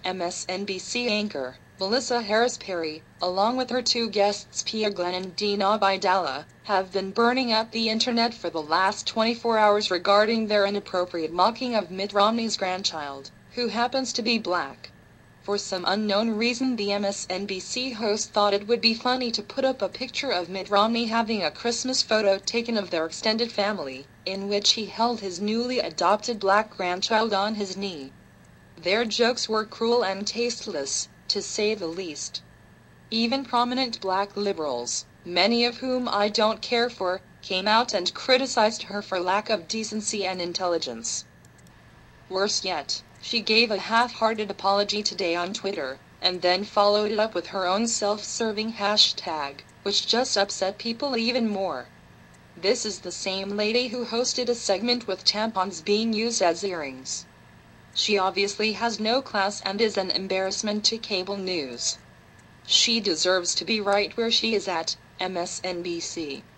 MSNBC anchor, Melissa Harris Perry, along with her two guests Pia Glenn and Dina Abidala, have been burning up the internet for the last 24 hours regarding their inappropriate mocking of Mitt Romney's grandchild, who happens to be black. For some unknown reason, the MSNBC host thought it would be funny to put up a picture of Mitt Romney having a Christmas photo taken of their extended family, in which he held his newly adopted black grandchild on his knee. Their jokes were cruel and tasteless, to say the least. Even prominent black liberals, many of whom I don't care for, came out and criticized her for lack of decency and intelligence. Worse yet, she gave a half-hearted apology today on Twitter, and then followed it up with her own self-serving hashtag, which just upset people even more. This is the same lady who hosted a segment with tampons being used as earrings. She obviously has no class and is an embarrassment to cable news. She deserves to be right where she is at, MSNBC.